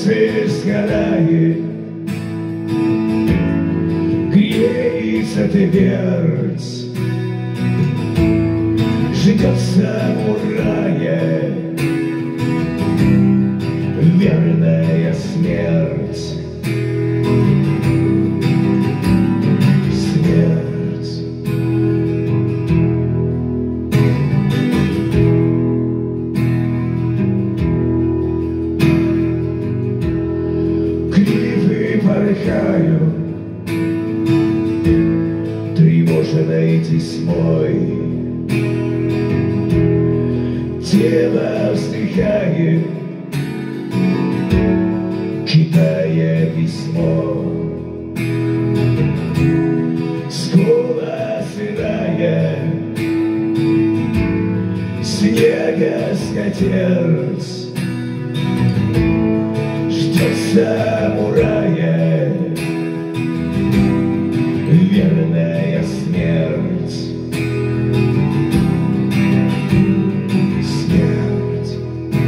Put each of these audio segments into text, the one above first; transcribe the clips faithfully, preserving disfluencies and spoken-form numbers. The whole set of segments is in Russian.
солнце сгорает, греется твердь, ждет самурая верная смерть. Смерть. Клифы порхают тревоженной тесьмой, тело вздыхает, читая письмо. Скула сырая, снега скатерть, ждет самурая верная смерть. Смерть.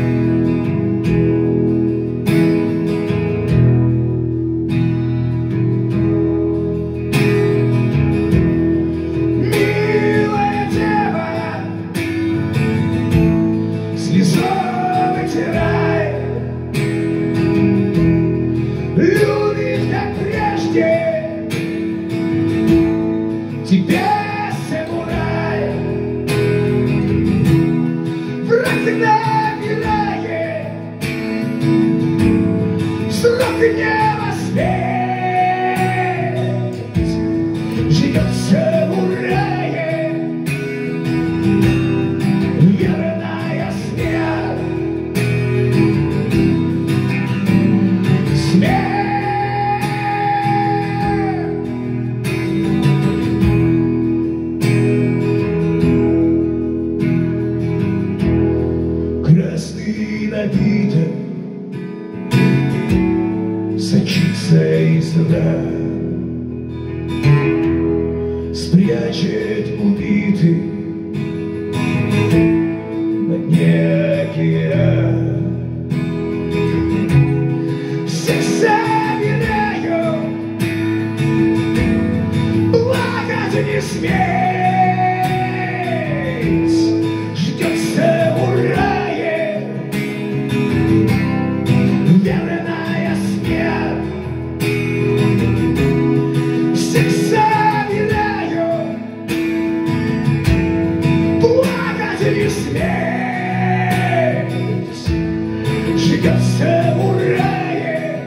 Милая дева, слезу вытирай, любит, как прежде, тебя самурай. Враг набирает, срок гнева смерть, живет самурая верная смерть. Смерть. Красный напиток сочится из ран, спрячет убитых на дне океан. Всех собираю, плакать не сметь, ждет самурая верная смерть. Всех собираю, плакать не сметь, ждет самурая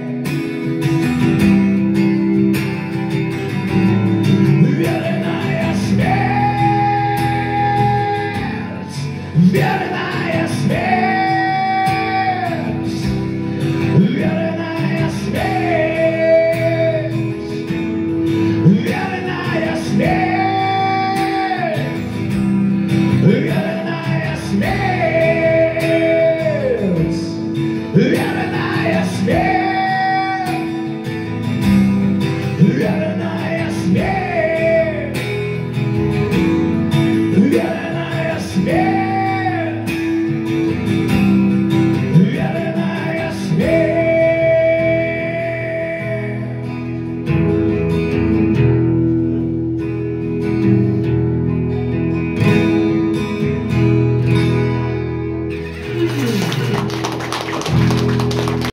верная смерть. Верная смерть. Верная смерть. Верная смерть. Верная смерть. Верная смерть. Верная смерть. Верная смерть.